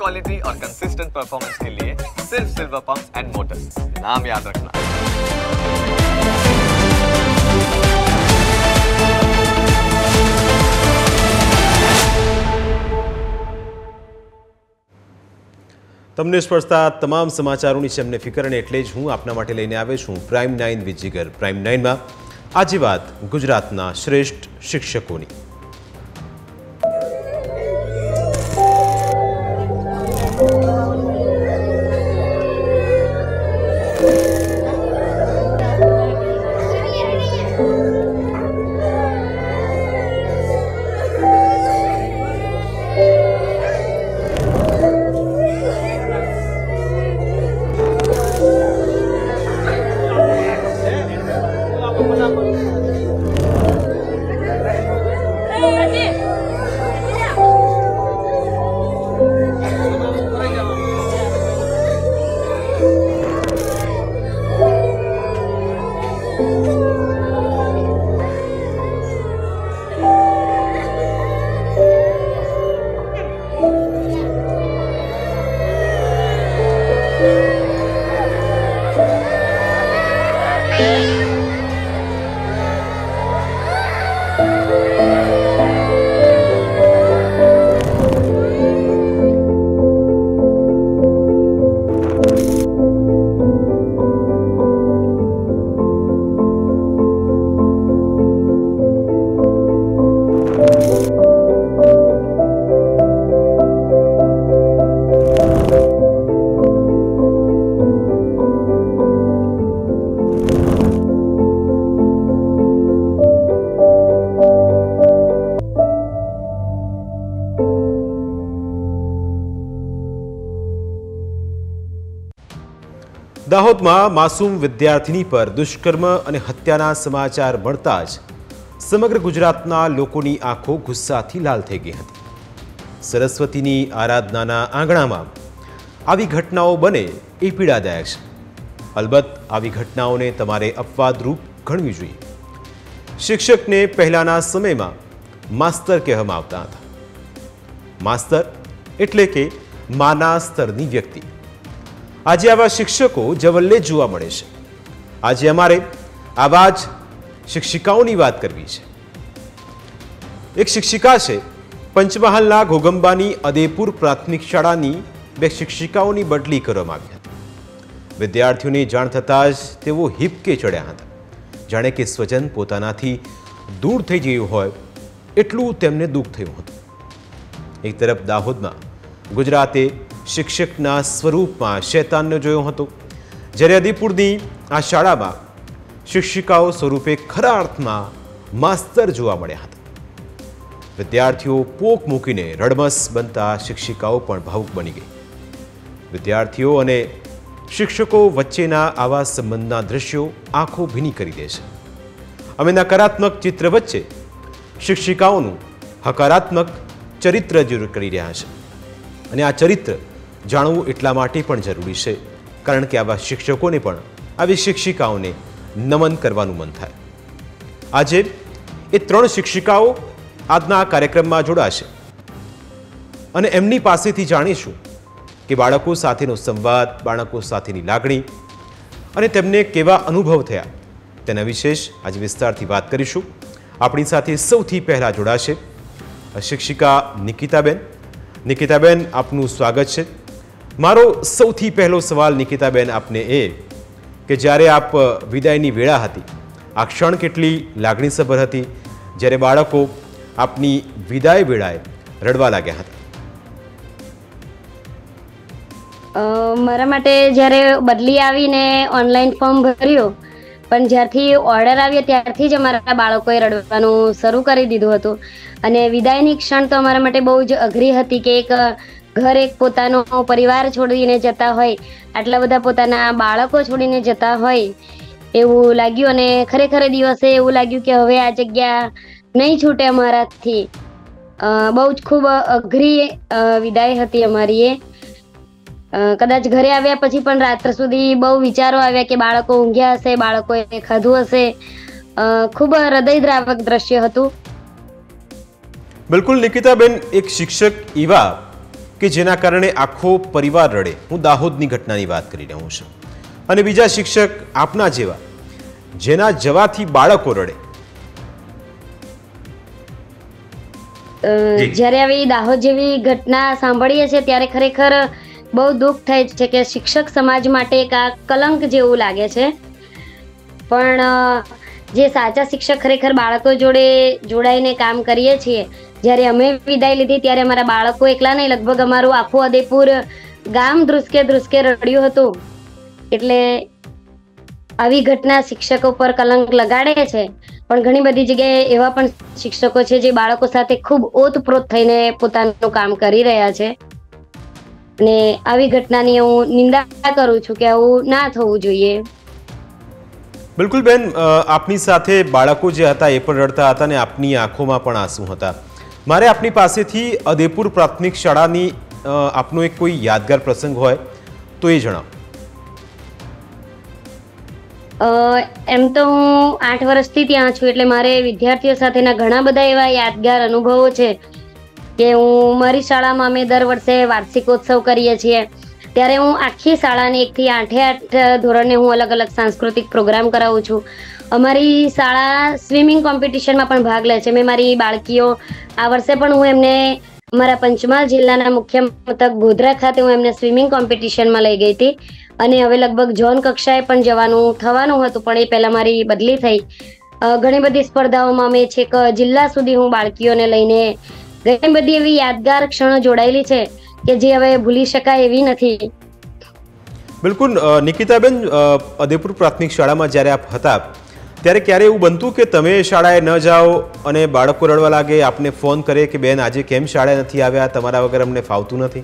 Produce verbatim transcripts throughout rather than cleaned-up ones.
Quality और consistent performance के लिए सिर्फ सिल्वर पंप्स एंड मोटर्स, नाम याद रखना। તમને સ્પર્શતા તમામ સમાચારોની છે અમને ફિકર, અને એટલે જ હું આપના માટે લઈને આવ્યો છું પ્રાઇમ નાઇન વિથ જીગર. પ્રાઇમ નાઇનમાં આજે વાત ગુજરાતના શ્રેષ્ઠ શિક્ષકોની. દાહોદમાં માસૂમ વિદ્યાર્થીની પર દુષ્કર્મ અને હત્યાના સમાચાર મળતા જ સમગ્ર ગુજરાતના લોકોની આંખો ગુસ્સાથી લાલ થઈ ગઈ હતી. સરસ્વતીની આરાધનાના આંગણામાં આવી ઘટનાઓ બને એ પીડાદાયક છે. અલબત્ત આવી ઘટનાઓને તમારે અપવાદરૂપ ગણવી જોઈએ. શિક્ષકને પહેલાના સમયમાં માસ્તર કહેવામાં આવતા હતા. માસ્તર એટલે કે માના સ્તરની વ્યક્તિ. આજે આવા શિક્ષકો જવલ્લે જોવા મળે છે. આજે અમારે આવા જ શિક્ષિકાઓની વાત કરવી છે. એક શિક્ષિકા છે પંચમહાલના ઘોગંબાની અદેપુર પ્રાથમિક શાળાની બે શિક્ષિકાઓની બદલી કરવામાં આવી હતી. વિદ્યાર્થીઓની જાણ થતાં જ તેઓ હિપકે ચડ્યા હતા. જાણે કે સ્વજન પોતાનાથી દૂર થઈ ગયું હોય એટલું તેમને દુઃખ થયું હતું. એક તરફ દાહોદમાં ગુજરાતે શિક્ષકના સ્વરૂપમાં શૈતાનને જોયો હતો, જ્યારે અદેપુરની આ શાળામાં શિક્ષિકાઓ સ્વરૂપે ખરા અર્થમાં માસ્તર જોવા મળ્યા હતા. વિદ્યાર્થીઓ પોક મૂકીને રડમસ બનતા શિક્ષિકાઓ પણ ભાવુક બની ગઈ. વિદ્યાર્થીઓ અને શિક્ષકો વચ્ચેના આવા સંબંધના દ્રશ્યો આંખો ભીની કરી દે છે. અમે નકારાત્મક ચિત્ર વચ્ચે શિક્ષિકાઓનું હકારાત્મક ચરિત્ર રજૂ કરી રહ્યા છે, અને આ ચરિત્ર જાણવું એટલા માટે પણ જરૂરી છે કારણ કે આવા શિક્ષકોને પણ આવી શિક્ષિકાઓને નમન કરવાનું મન થાય. આજે એ ત્રણ શિક્ષિકાઓ આજના કાર્યક્રમમાં જોડાશે અને એમની પાસેથી જાણીશું કે બાળકો સાથેનો સંવાદ, બાળકો સાથેની લાગણી અને તેમને કેવા અનુભવ થયા તેના વિશે આજે વિસ્તારથી વાત કરીશું. આપણી સાથે સૌથી પહેલાં જોડાશે શિક્ષિકા નિકિતાબેન. નિકિતાબેન, આપનું સ્વાગત છે. મારો સૌથી પહેલો સવાલ નિકિતાબેન આપને એ કે જ્યારે આપ વિદાયની વેળા હતી, આ ક્ષણ કેટલી લાગણીસભર હતી જ્યારે બાળકો આપની વિદાય વેળાએ રડવા લાગ્યા હતા? મારા માટે જ્યારે બદલી આવીને ઓનલાઈન ફોર્મ ભર્યું, પણ જ્યારથી ઓર્ડર આવ્યો ત્યારથી જ અમારા બાળકોએ રડવાનું શરૂ કરી દીધું હતું. અને વિદાયની ક્ષણ તો અમારા માટે બહુ જ અઘરી હતી કે એક ઘર, એક પોતાનો પરિવાર છોડીને જતા હોય, આટલા બધા પોતાના બાળકો છોડીને જતા હોય એવું લાગ્યું. અને ખરેખર દિવસે એવું લાગ્યું કે હવે આ જગ્યા નહીં છૂટે અમારાથી. બહુ જ ખૂબ અઘરી વિદાય હતી અમારી એ. કદાચ ઘરે આવ્યા પછી પણ રાત્ર સુધી બહુ વિચારો આવ્યા કે બાળકો ઊંઘ્યા હશે, બાળકોએ ખાધું હશે. ખૂબ હૃદયદ્રાવક દ્રશ્ય હતું. બિલકુલ નિકિતાબેન, એક શિક્ષક એવા કે જેના કારણે આખો પરિવાર રડે. હું દાહોદની ઘટનાની વાત કરી રહ્યો છું. અને બીજા શિક્ષક આપના જેવા જેના જવાથી બાળકો રડે. જ્યારે આવી દાહોદ જેવી ઘટના સાંભળીએ છીએ ત્યારે ખરેખર બહુ દુઃખ થાય છે કે શિક્ષક સમાજ માટે એક આ કલંક જેવું લાગે છે. પણ જે સાચા શિક્ષક ખરેખર બાળકો જોડે જોડાઈને કામ કરીએ છીએ. જ્યારે અમે વિદાય લીધી ત્યારે અમારા બાળકો એકલા નહીં, લગભગ અમારું આખું ઉદયપુર ગામ ધ્રુસકે ધ્રુસકે રડ્યું હતું. એટલે આવી ઘટના શિક્ષકો પર કલંક લગાડે છે. પણ ઘણી બધી જગ્યાએ એવા પણ શિક્ષકો છે જે બાળકો સાથે ખૂબ ઓતપ્રોત થઈને પોતાનું કામ કરી રહ્યા છે. અને આવી ઘટનાની હું નિંદા કરું છું કે આવું ના થવું જોઈએ. બિલકુલ બેન, આપની સાથે બાળકો જે હતા એ પણ રડતા હતા અને આપની આંખોમાં પણ આંસુ હતા. મારે આપની પાસેથી ઉદયપુર પ્રાથમિક શાળાની આપનો એક કોઈ યાદગાર પ્રસંગ હોય તો એ જણાવો. એમ તો હું આઠ વર્ષથી ત્યાં છું, એટલે મારે વિદ્યાર્થીઓ સાથેના ઘણા બધા એવા યાદગાર અનુભવો છે કે હું મારી શાળામાં અમે દર વર્ષે વાર્ષિકોત્સવ કરીએ છીએ. ત્યારે હું આખી શાળાને એકથી આઠે આઠ ધોરણે હું અલગ અલગ સાંસ્કૃતિક પ્રોગ્રામ કરાવું છું. અમારી શાળા સ્વિમિંગ કોમ્પિટિશનમાં પણ ભાગ લે છે. મેં મારી બાળકીઓ આ વર્ષે પણ હું એમને અમારા પંચમહાલ જિલ્લાના મુખ્ય મથક ગોધરા ખાતે હું એમને સ્વિમિંગ કોમ્પિટિશનમાં લઈ ગઈ હતી. અને હવે લગભગ ઝોન કક્ષાએ પણ જવાનું થવાનું હતું, પણ એ પહેલા મારી બદલી થઈ. ઘણી બધી સ્પર્ધાઓમાં અમે છેક જિલ્લા સુધી હું બાળકીઓને લઈને ઘણી બધી એવી યાદગાર ક્ષણો જોડાયેલી છે કે જે હવે ભૂલી શકાય એવી નથી. બિલકુલ નિકિતાબેન, ઉદયપુર પ્રાથમિક શાળામાં જ્યારે આપ હતા ત્યારે ક્યારે એવું બનતું કે તમે શાળાએ ન જાઓ અને બાળકો રડવા લાગે, આપને ફોન કરે કે બેન આજે કેમ શાળાએ નથી આવ્યા, તમારા વગર અમને ફાવતું નથી?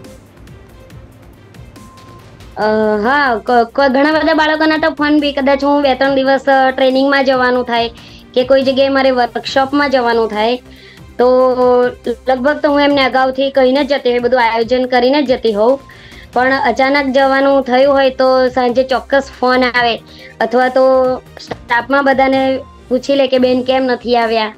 હા, ઘણા બધા બાળકોના તો ફોન બી, કદાચ હું બે ત્રણ દિવસ ટ્રેનિંગમાં જવાનું થાય કે કોઈ જગ્યાએ મારે વર્કશોપમાં જવાનું થાય તો લગભગ તો હું એમને અગાઉથી કહીને જ જતી હોય, બધું આયોજન કરીને જ જતી હોઉં. પણ અચાનક જવાનું થયું હોય તો સાંજે ચોક્કસ ફોન આવે અથવા તો સ્ટાફમાં બધાને પૂછી લે કે બેન કેમ નથી આવ્યા.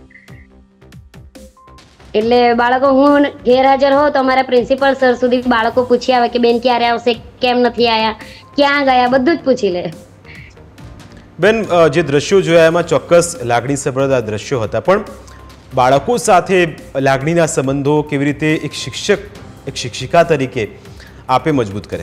એટલે બાળકો, હું ગેરહાજર હોઉં તો અમારા પ્રિન્સિપલ સર સુધી બાળકો પૂછી આવે કે બેન ક્યારે આવશે, કેમ નથી આવ્યા, ક્યાં ગયા, બધું જ પૂછી લે. બેન, જે દ્રશ્યો જોયા એમાં ચોક્કસ લાગણી સભર દ્રશ્યો હતા, પણ બાળકો સાથે લાગણીના સંબંધો કેવી રીતે એક શિક્ષક એક શિક્ષિકા તરીકે આપે મજબૂત કરે?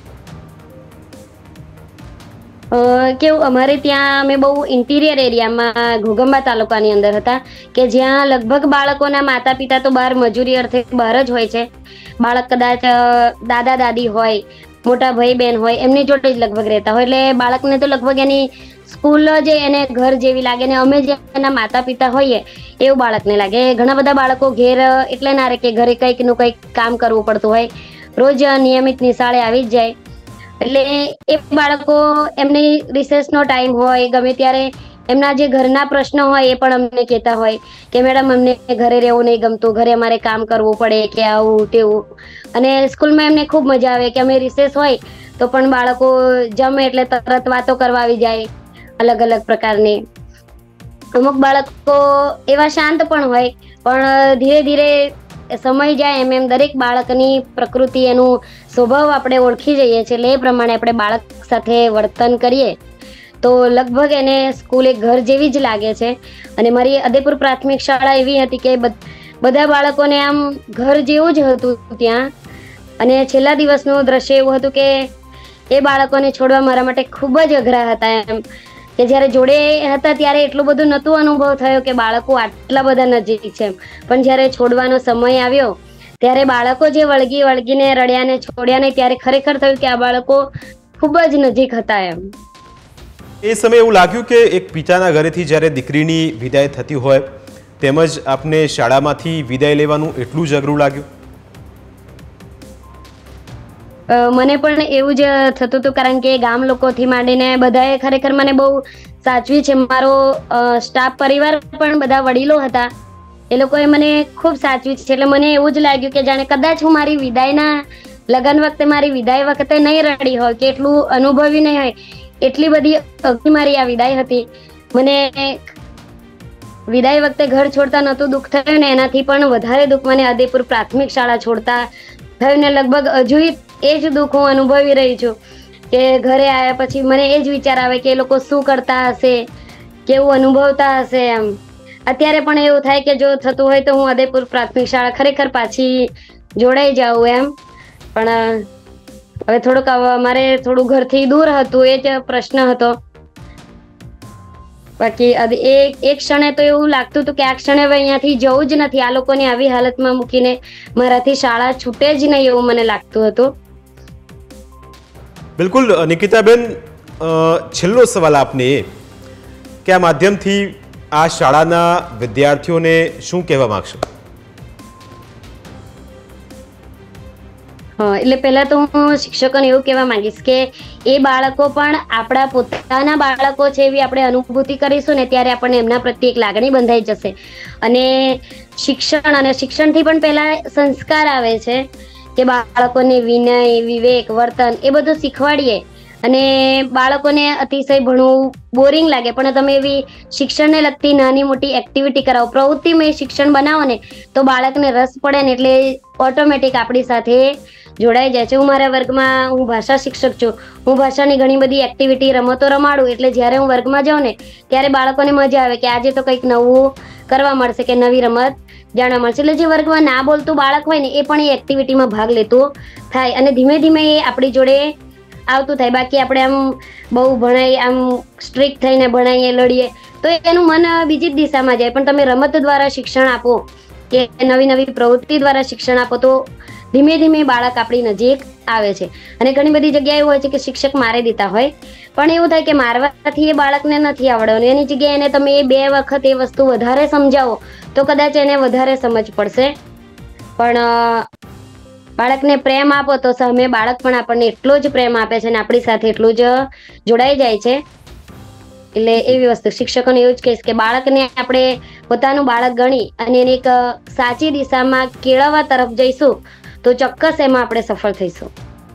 કેવું, અમારે ત્યાં અમે બહુ ઇન્ટિરિયર એરિયામાં ઘોગંબા તાલુકાની અંદર હતા કે જ્યાં લગભગ બાળકોના માતા પિતા તો બહાર મજૂરી અર્થે બહાર જ હોય છે. બાળક કદાચ દાદા દાદી હોય, મોટા ભાઈ બહેન હોય, એમની જોડે જ લગભગ રહેતા હોય. એટલે બાળકને તો લગભગ એની સ્કૂલ જ એને ઘર જેવી લાગે ને અમે જે એના માતા પિતા હોઈએ એવું બાળકને લાગે. ઘણા બધા બાળકો ઘેર એટલે ના રહે કે ઘરે કંઈક નું કંઈક કામ કરવું પડતું હોય, રોજ નિયમિત નિશાળે આવી જ જાય. એટલે એ બાળકો એમની રિસેસનો ટાઈમ હોય, ગમે ત્યારે એમના જે ઘરના પ્રશ્નો હોય એ પણ અમને કહેતા હોય કે મેડમ અમને ઘરે રહેવું નહીં ગમતું, ઘરે અમારે કામ કરવું પડે કે આવું તેવું. અને સ્કૂલમાં એમને ખૂબ મજા આવે કે અમે રિસેસ હોય તો પણ બાળકો જમે એટલે તરત વાતો કરવા આવી જાય અલગ અલગ પ્રકારની. અમુક બાળકો એવા શાંત પણ હોય, પણ ધીરે ધીરે સમય જાય એમ એમ દરેક બાળકની પ્રકૃતિ, એનું સ્વભાવ આપણે ઓળખી જઈએ છીએ. એટલે એ પ્રમાણે આપણે બાળક સાથે વર્તન કરીએ તો લગભગ એને સ્કૂલ એક ઘર જેવી જ લાગે છે. અને મારી ઉદયપુર પ્રાથમિક શાળા એવી હતી કે બધા બાળકોને આમ ઘર જેવું જ હતું ત્યાં. અને છેલ્લા દિવસનું દ્રશ્ય એવું હતું કે એ બાળકોને છોડવા મારા માટે ખૂબ જ અઘરા હતા. એમ કે જ્યારે જોડે હતા ત્યારે એટલું બધું નહોતું અનુભવ થયો કે બાળકો આટલા બધા નજીક છે, પણ જ્યારે છોડવાનો સમય આવ્યો ત્યારે બાળકો જે વળગી વળગીને રડ્યા ને છોડ્યા નહીં, ત્યારે ખરેખર થયું કે આ બાળકો ખૂબ જ નજીક હતા. એમ એ સમયે એવું લાગ્યું કે એક પિતાના ઘરેથી જ્યારે દીકરીની વિદાય થતી હોય તેમજ આપને શાળામાંથી વિદાય લેવાનું એટલું જ અઘરું લાગ્યું? મને પણ એવું જ થતું હતું, કારણ કે ગામ લોકોથી માંડીને બધાએ ખરેખર મને બહુ સાચવી છે. મારો સ્ટાફ પરિવાર પણ બધા વડીલો હતા, એ લોકોએ મને ખૂબ સાચવી છે. એટલે મને એવું જ લાગ્યું કે જાણે કદાચ હું મારી વિદાયના લગ્ન વખતે મારી વિદાય વખતે નહીં રડી હોય કે એટલું અનુભવી નહીં હોય, એટલી બધી મારી આ વિદાય હતી. મને વિદાય વખતે ઘર છોડતા નહોતું દુઃખ થયું ને એનાથી પણ વધારે દુઃખ મને ઉદયપુર પ્રાથમિક શાળા છોડતા થયું ને લગભગ હજુ એ જ દુઃખ હું અનુભવી રહી છું કે ઘરે આવ્યા પછી મને એ જ વિચાર આવે કે એ લોકો શું કરતા હશે, કેવું અનુભવતા હશે. એમ અત્યારે પણ એવું થાય કે જો થતું હોય તો હું ઉદયપુર પ્રાથમિક શાળા ખરેખર પાછી જોડાઈ જાઉં એમ. પણ હવે થોડુંક અમારે થોડું ઘરથી દૂર હતું, એ જ પ્રશ્ન હતો. બાકી એક એક ક્ષણે તો એવું લાગતું હતું કે આ ક્ષણે હવે અહીંયાથી જવું જ નથી, આ લોકોની આવી હાલતમાં મૂકીને મારાથી શાળા છૂટે જ નહીં એવું મને લાગતું હતું. બિલકુલ નિકિતાબેન, છેલ્લો સવાલ આપને એ કે આ માધ્યમથી આ શાળાના વિદ્યાર્થીઓને શું કહેવા માંગશો? હા, એટલે પહેલા તો હું શિક્ષકોને એવું કહેવા માંગીશ કે એ બાળકો પણ આપણા પોતાના બાળકો છે એવી આપણે અનુભૂતિ કરીશું ને ત્યારે આપણને એમના પ્રત્યે એક લાગણી બંધાઈ જશે. અને શિક્ષણ અને શિક્ષણથી પણ પહેલા સંસ્કાર આવે છે કે બાળકોને વિનય, વિવેક, વર્તન એ બધું શીખવાડીએ. અને બાળકોને અતિશય ભણવું બોરિંગ લાગે પણ તમે એવી શિક્ષણને લગતી નાની મોટી એક્ટિવિટી કરાવો, પ્રવૃત્તિમય શિક્ષણ બનાવો ને તો બાળકને રસ પડે ને એટલે ઓટોમેટિક આપણી સાથે જોડાઈ જાય છે. હું મારા વર્ગમાં હું ભાષા શિક્ષક છું, હું ભાષાની ઘણી બધી એક્ટિવિટી રમતો રમાડું એટલે જ્યારે હું વર્ગમાં જાઉં ને ત્યારે બાળકોને મજા આવે કે આજે તો કંઈક નવું કરવા મળશે, કે નવી રમત જાણવા મળશે. એટલે જે વર્ગમાં ના બોલતું બાળક હોય ને એ પણ એ એક્ટિવિટીમાં ભાગ લેતું થાય અને ધીમે ધીમે એ આપણી જોડે આવતું થાય. બાકી આપણે આમ બહુ ભણાઈ આમ સ્ટ્રિક્ટ થઈને ભણાઈએ, લડીએ તો એનું મન બીજી જ દિશામાં જાય. પણ તમે રમત દ્વારા શિક્ષણ આપો કે નવી નવી પ્રવૃત્તિ દ્વારા શિક્ષણ આપો તો ધીમે ધીમે બાળક આપણી નજીક આવે છે. અને ઘણી બધી જગ્યાએ એવું હોય છે કે શિક્ષક મારી દેતા હોય પણ એવું થાય કે મારવાથી એ બાળકને નથી આવડવાનું, એની જગ્યાએ એને તમે એ બે વખત એ વસ્તુ વધારે સમજાવો તો કદાચ એને વધારે સમજ પડશે. પણ બાળકને પ્રેમ આપો તો સામે બાળક પણ આપણને એટલો જ પ્રેમ આપે છે અને આપણી સાથે એટલું જ જોડાઈ જાય છે. એટલે એવી વસ્તુ શિક્ષકોને એવું જ કહીશ કે બાળકને આપણે પોતાનું બાળક ગણી અને એને એક સાચી દિશામાં કેળવવા તરફ જઈશું તો ચોક્કસ એમાં આપણે સફળ થઈશું.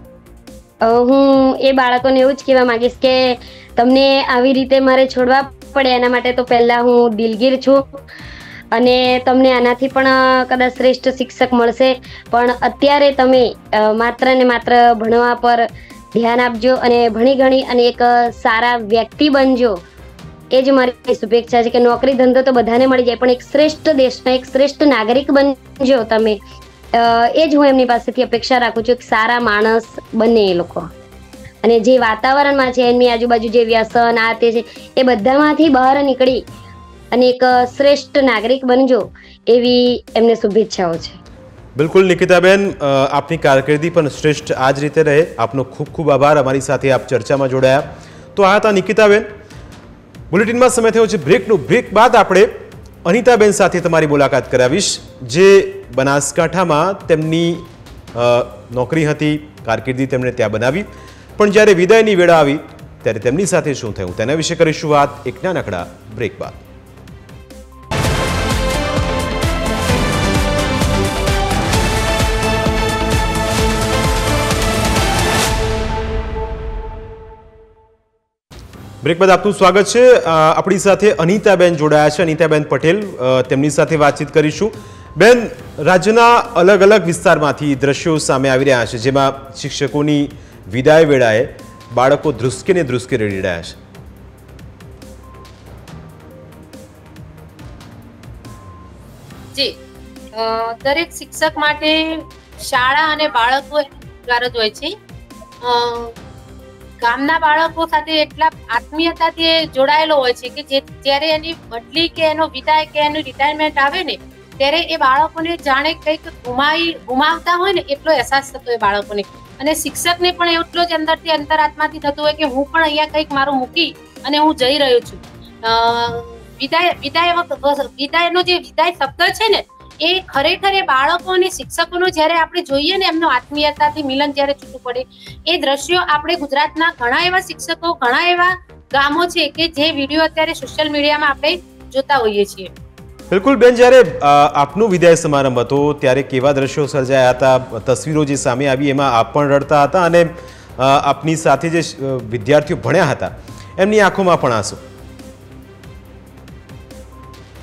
હું એ બાળકોને એવું જ કહેવા માંગીશ કે તમને આવી રીતે મારે છોડવા પડે એના માટે તો પહેલા હું દિલગીર છું અને તમને આનાથી પણ કદાચ શ્રેષ્ઠ શિક્ષક મળશે. પણ અત્યારે તમે માત્ર ને માત્ર ભણવા પર ધ્યાન આપજો અને ભણી ગણી અને એક સારા વ્યક્તિ બનજો. એ જ મારી શુભેચ્છા છે કે નોકરી ધંધો તો બધાને મળી જાય પણ એક શ્રેષ્ઠ દેશના એક શ્રેષ્ઠ નાગરિક બનજો તમે. એ જ હું એમની પાસેથી અપેક્ષા રાખું છું કે સારા માણસ બને એ લોકો અને જે વાતાવરણમાં છે એમની આજુબાજુ જે વ્યસન આ તે છે એ બધામાંથી બહાર નીકળી અને એક શ્રેષ્ઠ નાગરિક બનજો એવી એમને શુભેચ્છાઓ છે. બિલકુલ નિકિતાબેન, આપની કારકિર્દી પણ શ્રેષ્ઠ આ જ રીતે રહે. આપનો ખૂબ ખૂબ આભાર અમારી સાથે આપ ચર્ચામાં જોડાયા. તો આ હતા નિકિતાબેન. બુલેટિનમાં સમય થયો છે બ્રેકનો. બ્રેક બાદ આપણે અનિતાબેન સાથે તમારી મુલાકાત કરાવીશ જે બનાસકાંઠામાં તેમની નોકરી હતી, કારકિર્દી તેમણે ત્યાં બનાવી પણ જ્યારે વિદાયની વેળા આવી ત્યારે તેમની સાથે શું થયું તેના વિશે કરીશું વાત એક નાનકડા બ્રેક બાદ. બ્રેક બાદ આપનું સ્વાગત છે. આપણી સાથે અનિતાબેન જોડાયા છે, અનિતાબેન પટેલ. તેમની સાથે વાતચીત કરીશું. બેન, રાજ્યના અલગ અલગ વિસ્તારમાંથી દ્રશ્યો સામે આવી રહ્યા છે જેમાં શિક્ષકોની વિદાય વેળાએ બાળકો ધ્રુસકે ને ધ્રુસકે રડી રહ્યા છે. જી, દરેક શિક્ષક માટે શાળા અને બાળકો જ હોય છે. ગામના બાળકો સાથે એટલા આત્મીયતાથી જોડાયેલો હોય છે કે જે જ્યારે એની બદલી કે એનો વિદાય કે એનું રિટાયરમેન્ટ આવે ને ત્યારે એ બાળકોને જાણે કંઈક ગુમાવી ગુમાવતા હોય ને એટલો અહેસાસ થતો હોય બાળકોને. અને શિક્ષકને પણ એટલો જ અંદરથી અંતરાત્માથી થતું હોય કે હું પણ અહીંયા કંઈક મારું મૂકી અને હું જઈ રહ્યો છું. વિદાય વિદાય વિદાયનો જે વિદાય શબ્દ છે ને એ ખરેખર એ બાળકો અને શિક્ષકોનો જ્યારે આપણે જોઈએ ને એમનો આત્મીયતાથી મિલન જ્યારે છૂટું પડે એ દ્રશ્યો આપણે ગુજરાતના ઘણા એવા શિક્ષકો ઘણા એવા ગામો છે કે જે વિડીયો અત્યારે સોશિયલ મીડિયામાં આપણે જોતા હોઈએ છીએ. બિલકુલ બેન, જ્યારે આપનો વિદાય સમારંભ હતો ત્યારે કેવા દ્રશ્યો સર્જાયા હતા? તસવીરો જે સામે આવી એમાં આપ પણ રડતા હતા અને આપની સાથે જે વિદ્યાર્થીઓ ભણ્યા હતા એમની આંખોમાં પણ આંસુ.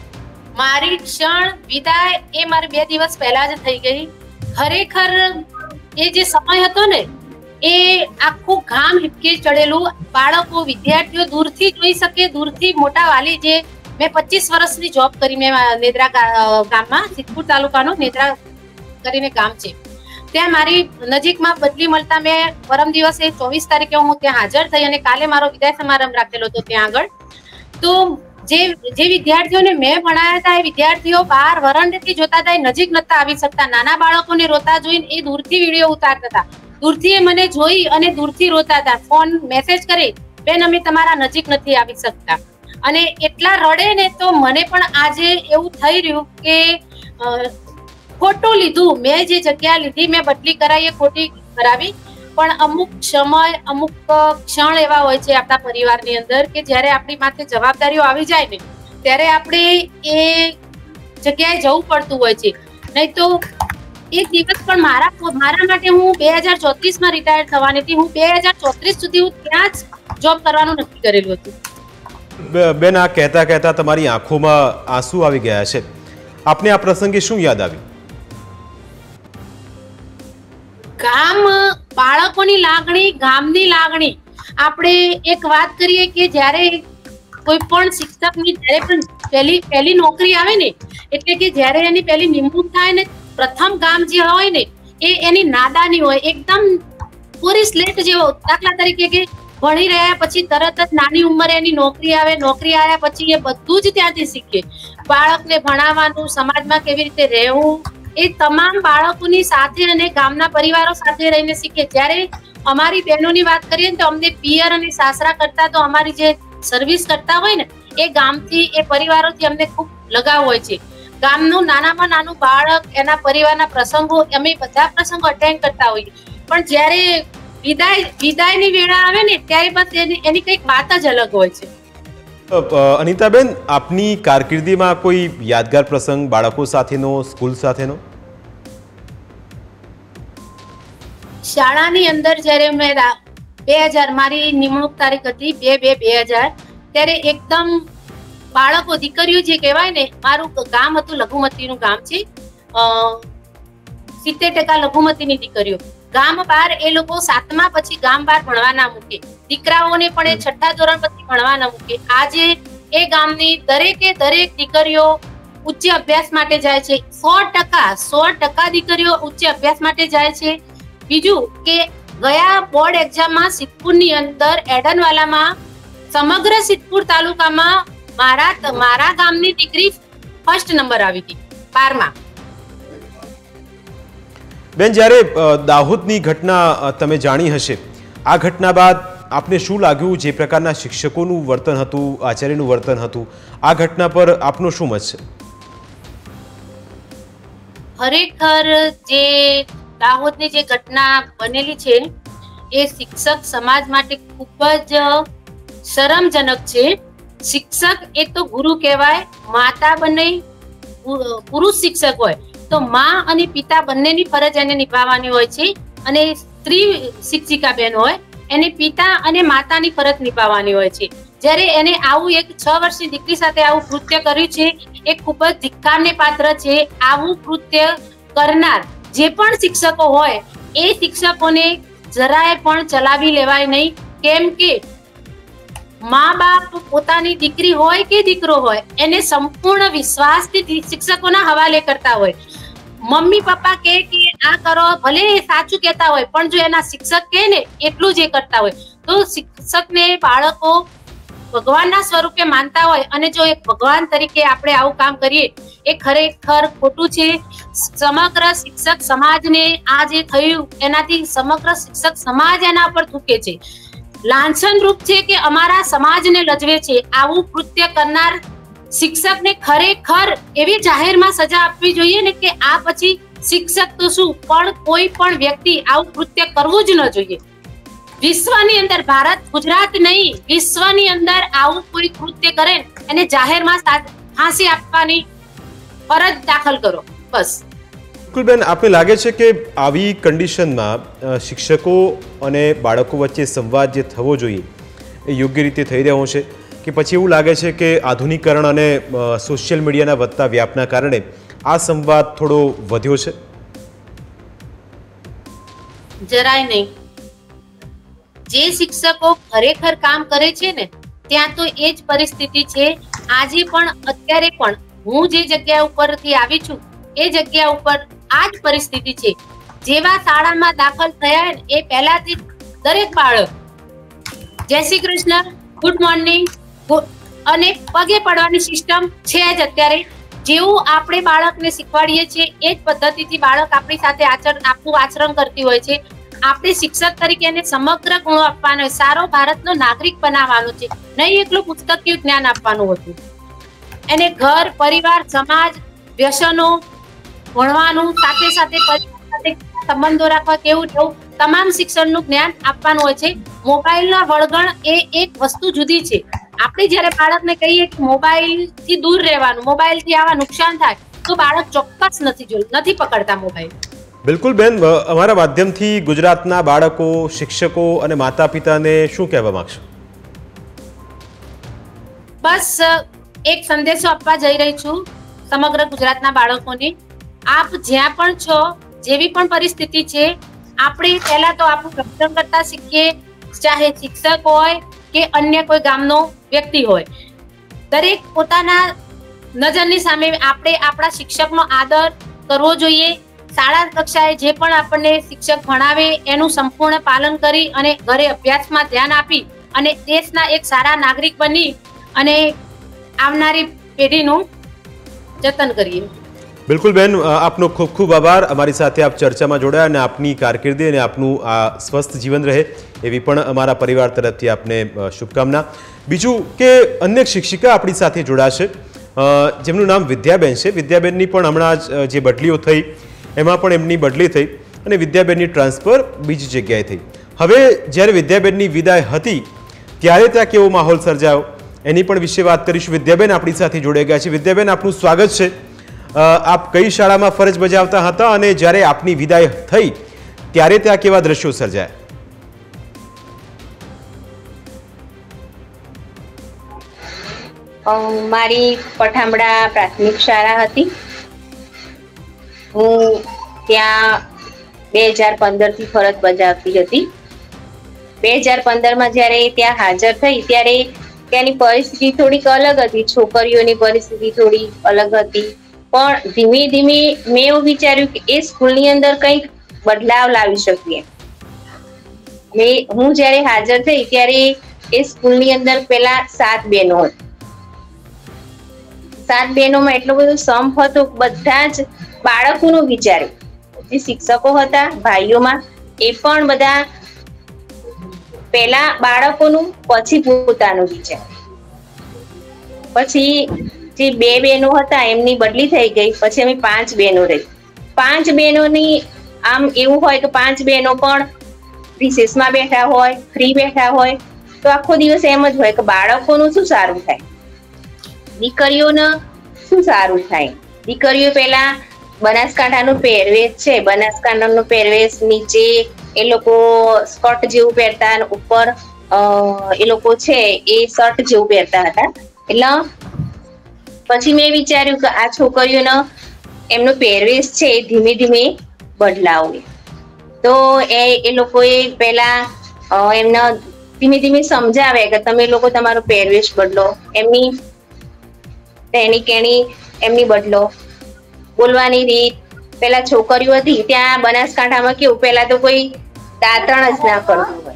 મારી ક્ષણ વિદાય એ મારે બે દિવસ પહેલા જ થઈ ગઈ. ખરેખર એ જે સમય હતો ને એ આખું ગામ હિપકે ચડેલું, બાળકો વિદ્યાર્થીઓ દૂરથી જોઈ શકે, દૂરથી મોટા વાલી. જે મેં પચીસ વર્ષની જોબ કરી મેં નેદ્રા ગામમાં, સિદ્ધપુર તાલુકાનું નેદ્રા કરીને ગામ છે, ત્યાં મારી નજીકમાં બદલી મળતા મેં પરમ દિવસે ચોવીસ તારીખે હું ત્યાં હાજર થઈ અને કાલે મારો વિદાય સમારંભ રાખેલો હતો ત્યાં આગળ. તો જે જે વિદ્યાર્થીઓને મેં ભણાયા હતા એ વિદ્યાર્થીઓ બહાર વરંડથી જોતા હતા, એ નજીક નતા આવી શકતા. નાના બાળકોને રોતા જોઈને એ દૂરથી વિડીયો ઉતારતા હતા, દૂરથી એ મને જોઈ અને દૂરથી રોતા હતા. ફોન મેસેજ કરે, બેન અમે તમારા નજીક નથી આવી શકતા. અને એટલા રડે ને તો મને પણ આજે એવું થઈ રહ્યું કે ખોટું લીધું મેં, જે જગ્યા લીધી મેં બદલી કરાવી એ ખોટી કરાવી. પણ અમુક સમય અમુક ક્ષણ એવા હોય છે આપણા પરિવારની અંદર કે જ્યારે આપણી માથે જવાબદારીઓ આવી જાય ને ત્યારે આપણે એ જગ્યાએ જવું પડતું હોય છે. નહીં તો એક દિવસ પણ મારા મારા માટે હું બે હજાર ચોત્રીસ માં રિટાયર થવાની હતી. હું બે હજાર ચોત્રીસ સુધી હું ત્યાં જ જોબ કરવાનું નક્કી કરેલું હતું. બેન, આ કહેતા કહેતા તમારી આંખોમાં આંસુ આવી ગયા છે. આપને આ પ્રસંગે શું યાદ આવ્યું? ગામ, બાળકોની લાગણી, ગામની લાગણી. આપણે એક વાત કરીએ કે જ્યારે કોઈ પણ શિક્ષકની જ્યારે પણ પહેલી પહેલી નોકરી આવે ને, એટલે કે જ્યારે એની પહેલી નિમણૂક થાય ને, પ્રથમ ગામ જે હોય ને એ એની નાદાની હોય, એકદમ પૂરી સ્લેટ જેવો. દાખલા તરીકે કે ભણી રહ્યા પછી તરત જ નાની ઉંમરે એની નોકરી આવે, નોકરી આવ્યા પછી એ બધું જ ત્યાંથી શીખે. બાળકને ભણાવવાનું, સમાજમાં કેવી રીતે રહેવું, એ તમામ બાળકોની સાથે અને ગામના પરિવારો સાથે રહીને શીખે. જ્યારે અમારી બહેનોની વાત કરીએ ને તો અમને પિયર અને સાસરા કરતા તો અમારી જે સર્વિસ કરતા હોય ને એ ગામથી, એ પરિવારોથી અમને ખૂબ લગાવ હોય છે. ગામનું નાનામાં નાનું બાળક, એના પરિવારના પ્રસંગો, અમે બધા પ્રસંગો અટેન્ડ કરતા હોઈએ. પણ જ્યારે વિદાય વિદાયની વેળા આવે ને ત્યારે બસ એની એની કંઈક વાત જ અલગ હોય છે. અનિતાબેન, આપની કારકિર્દીમાં કોઈ યાદગાર પ્રસંગ બાળકો સાથેનો, સ્કૂલ સાથેનો? શાળાની અંદર જ્યારે મેં બે હજાર મારી નિમણૂક તારીખ હતી બે બે બે હજાર ત્યારે એકદમ બાળકો, દીકરીઓ જે કહેવાય ને, મારું ગામ હતું લઘુમતીનું ગામ છે, સિત્તેર ટકા લઘુમતીની દીકરીઓ. ગામ બાર એ લોકો સાતમા પછી ગામ બાર ભણવા ના મૂકે, દીકરાઓને પણ એ છઠ્ઠા ધોરણ પછી ભણવા ના મૂકે. આજે એ ગામની દરેકે દરેક દીકરીઓ ઉચ્ચ અભ્યાસ માટે જાય છે. સો ટકા સો ટકા દીકરીઓ ઉચ્ચ અભ્યાસ માટે જાય છે. બીજું કે ગયા બોર્ડ એક્ઝામમાં સિદ્ધપુરની અંદર એડનવાલામાં સમગ્ર સિદ્ધપુર તાલુકામાં મારા મારા ગામની દીકરી ફર્સ્ટ નંબર આવી હતી બારમાં. બેન, જ્યારે દાહોદની ઘટના તમે જાણી હશે, આ ઘટના બાદ આપને શું લાગ્યું? જે પ્રકારના શિક્ષકોનું વર્તન હતું, આચાર્યનું વર્તન હતું, આ ઘટના પર આપનો શું મત છે? ખરેખર જે દાહોદની જે ઘટના બનેલી છે એ શિક્ષક સમાજ માટે ખૂબ જ શરમજનક છે. શિક્ષક એ તો ગુરુ કહેવાય. માતા બને પુરુષ શિક્ષક હોય તો માં અને પિતા બંનેની ફરજ એને નિભાવવાની હોય છે, અને સ્ત્રી શિક્ષિકા બેન હોય એને પિતા અને માતાની ફરજ નિભાવવાની હોય છે. જ્યારે એને આવું એક છ વર્ષની દીકરી સાથે આવું કૃત્ય કર્યું છે એ ખૂબ જ ધિક્કારને પાત્ર છે. આવું કૃત્ય કરનાર જે પણ શિક્ષકો હોય એ શિક્ષકોને જરાય પણ ચલાવી લેવાય નહીં. કેમ કે મા બાપ પોતાની દીકરી હોય કે દીકરો હોય એને સંપૂર્ણ વિશ્વાસથી શિક્ષકોના હવાલે કરતા હોય. મમ્મી પપ્પા કહે કે આ કરો, ભલે એ સાચું કહેતા હોય પણ જો એના શિક્ષક કહે ને એટલું જ એ કરતા હોય. તો શિક્ષકને બાળકો ભગવાનના સ્વરૂપે માનતા હોય અને જો એક ભગવાન તરીકે આપણે આવું કામ કરીએ એ ખરેખર ખોટું છે. સમગ્ર શિક્ષક સમાજને આ જે થયું એનાથી સમગ્ર શિક્ષક સમાજ એના પર થૂકે છે, લાંછન રૂપ છે કે અમારા સમાજને લજવે છે. આવું કૃત્ય કરનાર શિક્ષકને ખરેખર એવી જાહેરમાં સજા આપવી જોઈએ ને કે આ પછી શિક્ષક તો શું પણ કોઈ પણ વ્યક્તિ આવું કૃત્ય કરવું જ ન જોઈએ. વિશ્વની અંદર, ભારત ગુજરાત નહીં, વિશ્વની અંદર આવું કોઈ કૃત્ય કરે એને જાહેરમાં ફાંસી આપવાની ફરજ દાખલ કરો, બસ. બેન, આપને લાગે છે કે આવી કન્ડિશનમાં શિક્ષકો અને બાળકો વચ્ચે સંવાદ જે થવો જોઈએ એ યોગ્ય રીતે થઈ રહ્યો છે કે પછી એવું લાગે છે કે આધુનિકરણ અને સોશિયલ મીડિયાના વધતા વ્યાપના કારણે આ સંવાદ થોડો વધ્યો છે? જરાય નહીં. જે શિક્ષકો ખરેખર કામ કરે છે ને ત્યાં તો એ જ પરિસ્થિતિ છે. આજે પણ અત્યારે પણ હું જે જગ્યા ઉપરથી આવી છું એ જગ્યા ઉપર આ જ પરિસ્થિતિ છે. જેવા શાળામાં દાખલ થયા ને એ પહેલાથી દરેક બાળક જય શ્રી કૃષ્ણ, ગુડ મોર્નિંગ અને પગે પડવાની સિસ્ટમ છે જ અત્યારે. જેવું આપણે બાળકને શીખવાડીએ છીએ એ જ પદ્ધતિથી બાળક આપણી સાથે આચરણ આપણું આચરણ કરતી હોય છે. આપણે શિક્ષક તરીકે એને સમગ્ર ગુણો આપવાનો, સારો ભારતનો નાગરિક બનાવવાનો છે, નહીં એકલું પુસ્તકીય જ્ઞાન આપવાનું હતું. એને ઘર, પરિવાર, સમાજ, વ્યસનો, ભણવાનું, સાથે સાથે પરિવાર સાથે સંબંધો રાખવા, કેવું રહેવું, તમામ શિક્ષણનું જ્ઞાન આપવાનું હોય છે. મોબાઈલના વળગણ એ એક વસ્તુ જુદી છે. આપણે જ્યારે બાળકને કહીએ કે મોબાઈલ થી દૂર રહેવાનું, મોબાઈલ થી આવા નુકસાન થાય, તો બાળક ચોક્કસ નથી જોયું નથી પકડતા મોબાઈલ. બિલકુલ બેન, અમારા માધ્યમથી ગુજરાતના બાળકો, શિક્ષકો અને માતા પિતાને શું કહેવા માંગશો? બસ એક સંદેશો આપવા જઈ રહી છું સમગ્ર ગુજરાતના બાળકોને. આપ જ્યાં પણ છો, જેવી પણ પરિસ્થિતિ છે, આપણે પહેલા તો આપણું રક્ષણ કરતા શીખીએ, ચાહે શિક્ષક હોય કે અન્ય કોઈ ગામનો વ્યક્તિ હોય. દરેક પોતાના નજરની સામે આપણે આપણા શિક્ષકનો આદર કરવો જોઈએ. શાળા કક્ષાએ જે પણ આપણને શિક્ષક ભણાવે એનું સંપૂર્ણ પાલન કરી અને ઘરે અભ્યાસમાં ધ્યાન આપી અને દેશના એક સારા નાગરિક બની અને આવનારી પેઢીનું જતન કરીએ. બિલકુલ બેન, આપનો ખૂબ ખૂબ આભાર. અમારી સાથે આપ ચર્ચામાં જોડાયા અને આપની કારકિર્દી અને આપનું આ સ્વસ્થ જીવન રહે એવી પણ અમારા પરિવાર તરફથી આપને શુભકામના. બીજું કે અન્ય શિક્ષિકા આપણી સાથે જોડાશે જેમનું નામ વિદ્યાબેન છે. વિદ્યાબેનની પણ હમણાં જ જે બદલીઓ થઈ એમાં પણ એમની બદલી થઈ અને વિદ્યાબેનની ટ્રાન્સફર બીજી જગ્યાએ થઈ. હવે જ્યારે વિદ્યાબેનની વિદાય હતી ત્યારે ત્યાં કેવો માહોલ સર્જાયો એની પણ વિશે વાત કરીશું. વિદ્યાબેન આપણી સાથે જોડાઈ ગયા છે. વિદ્યાબેન, આપનું સ્વાગત છે. આપ કઈ શાળામાં ફરજ બજાવતા હતા અને જ્યારે આપની વિદાય થઈ ત્યારે ત્યાં કેવા દ્રશ્યો સર્જાયા? મારી પઠામડા પ્રાથમિક શાળા હતી. હું ત્યાં બે હજાર પંદર થી ફરજ બજાવતી હતી. બે હજાર પંદર માં જયારે ત્યાં હાજર થઈ ત્યારે ત્યાંની પરિસ્થિતિ થોડીક અલગ હતી. છોકરીઓની પરિસ્થિતિ થોડી અલગ હતી. પણ ધીમે ધીમે મેં એવું વિચાર્યું કે એ સ્કૂલની અંદર કંઈક બદલાવ લાવી શકીએ. મેં હું જયારે હાજર થઈ ત્યારે એ સ્કૂલની અંદર પેલા સાત બહેનો હતી. સાત બહેનોમાં એટલો બધો સંપ હતો, બધા જ બાળકોનું વિચાર્યું. જે શિક્ષકો હતા ભાઈઓમાં એ પણ બધા પેલા બાળકોનું પછી પોતાનું વિચાર. પછી જે બે બહેનો હતા એમની બદલી થઈ ગઈ. પછી અમે પાંચ બહેનો રહી. પાંચ બહેનોની આમ એવું હોય કે પાંચ બહેનો પણ રિસેસમાં બેઠા હોય, ફ્રી બેઠા હોય, તો આખો દિવસ એમ જ હોય કે બાળકોનું શું સારું થાય, દીકરીઓને શું સારું થાય. દીકરીઓ પેલા બનાસકાંઠાનું પહેરવેશ છે, બનાસકાંઠાનું પહેરવેશ નીચે એ લોકો સ્કર્ટ જેવું પહેરતા અને ઉપર એ લોકો છે એ શર્ટ જેવું પહેરતા હતા. એટલે પછી મેં વિચાર્યું કે આ છોકરીઓનો એમનો પહેરવેશ છે એ ધીમે ધીમે બદલાવે. તો એ એ લોકોએ પેલા એમને ધીમે ધીમે સમજાવે કે તમે લોકો તમારો પહેરવેશ બદલો, એમની તેની કેણી એમની બદલો, બોલવાની રીત. પેલા છોકરીઓ હતી ત્યાં બનાસકાંઠામાં કેવું, પેલા તો કોઈ દાંતણ જ ના કરતું હોય,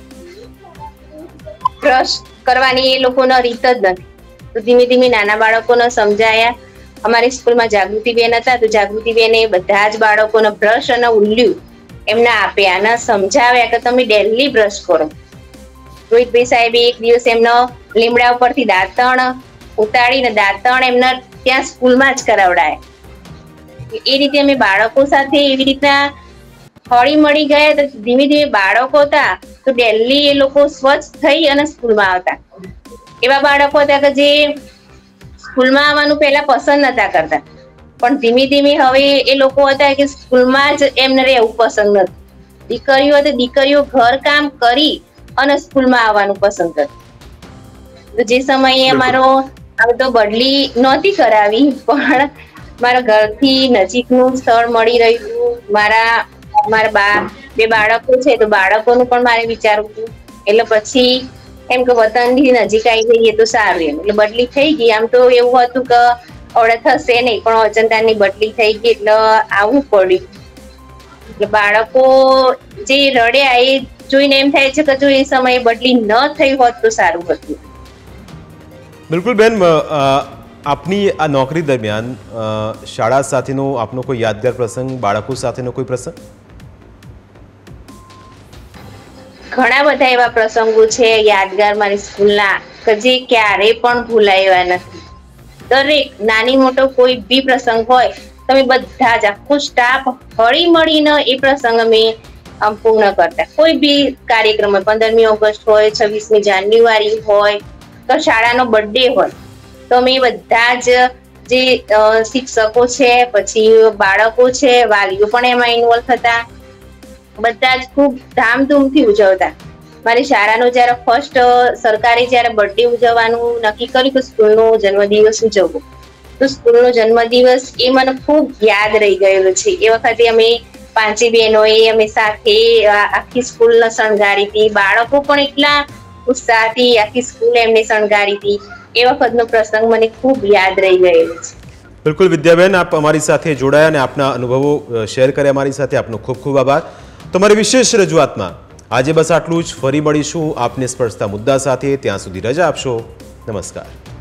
બ્રશ કરવાની એ લોકોનો રીત જ નથી. તો ધીમે ધીમે નાના બાળકોને સમજાયા. અમારી સ્કૂલમાં જાગૃતિબેન હતા, તો જાગૃતિબેને બધા જ બાળકોને બ્રશ અને ઉલ્લ્યું એમને આપ્યા અને સમજાવ્યા કે તમે ડેલી બ્રશ કરો. રોહિતભાઈ સાહેબે એક દિવસ એમનો લીમડા ઉપરથી દાંતણ ઉતાડીને દાંતણ એમને ત્યાં સ્કૂલમાં જ કરાવડાય. એ રીતે અમે બાળકો સાથે એવી રીતના હળી મળી ગયા. તો ધીમે ધીમે બાળકો હતા તો ડેલી એ લોકો સ્વચ્છ થઈ અને સ્કૂલમાં આવતા. એવા બાળકો હતા કે જે સ્કૂલમાં આવવાનું પહેલા પસંદ નતા કરતા, પણ ધીમે ધીમે હવે એ લોકો હતા કે સ્કૂલમાં જ એમને રહેવું પસંદ નથી. દીકરીઓ હતી, દીકરીઓ ઘર કામ કરી અને સ્કૂલમાં આવવાનું પસંદ કરતી. તો જે સમયે અમારો હવે તો બદલી નહોતી કરાવી, પણ મારા ઘરથી નજીકનું સ્થળ મળી રહ્યું, મારા મારા બા બે બાળકો છે તો બાળકોનું પણ મારે વિચારવું હતું. એટલે પછી એમ કે વતનથી નજીક આવી જઈએ તો સારું એમ એટલે બદલી થઈ ગઈ. આમ તો એવું હતું કે હવે થશે નહીં, પણ અજંતાની બદલી થઈ ગઈ એટલે આવવું પડ્યું. એટલે બાળકો જે રડ્યા એ જોઈને એમ થાય છે કે જો એ સમયે બદલી ન થઈ હોત તો સારું હતું. બિલકુલ બેન, આપની આ નોકરી દરમિયાન શાળા સાથેનો આપનો કોઈ યાદગાર પ્રસંગ, બાળકો સાથેનો કોઈ પ્રસંગ? ઘણા બધા એવા પ્રસંગો છે યાદગાર મારી સ્કૂલના કે જે ક્યારેય પણ ભૂલાય એવા નથી. દરેક નાની મોટો કોઈ બી પ્રસંગ હોય તમે બધા જ આખો સ્ટાફ હળી મળીને એ પ્રસંગ અમે પૂર્ણ કરતા. કોઈ બી કાર્યક્રમ હોય, પંદરમી ઓગસ્ટ હોય, છવ્વીસમી જાન્યુઆરી હોય તો શાળાનો બર્થડે હોય તો અમે બધા જ જે શિક્ષકો છે, પછી બાળકો છે, વાલીઓ પણ એમાં ઇન્વોલ્વ થતા. બધા જ ખૂબ ધામધૂમથી ઉજવતા. મારી શાળાનો જયારે ફર્સ્ટ સરકારે જયારે બર્થડે ઉજવવાનું નક્કી કર્યું કે સ્કૂલનો જન્મદિવસ ઉજવવો, તો સ્કૂલનો જન્મદિવસ એ મને ખૂબ યાદ રહી ગયેલો છે. એ વખતે અમે પાંચે બહેનોએ અમે સાથે આખી સ્કૂલને શણગારી હતી. બાળકો પણ એટલા ઉત્સાહથી આખી સ્કૂલ એમને શણગારી હતી. એ વખતનો પ્રસંગ મને ખૂબ યાદ રહી ગયેલો છે. બિલકુલ વિદ્યાબેન, આપ અમારી સાથે જોડાયા અને આપના અનુભવો શેર કર્યા અમારી સાથે. આપનો ખૂબ ખૂબ આભાર. તમારી વિશેષ રજૂઆતમાં આજે બસ આટલું જ. ફરી મળીશું આપને સ્પર્શતા મુદ્દા સાથે. ત્યાં સુધી રજા આપશો. નમસ્કાર.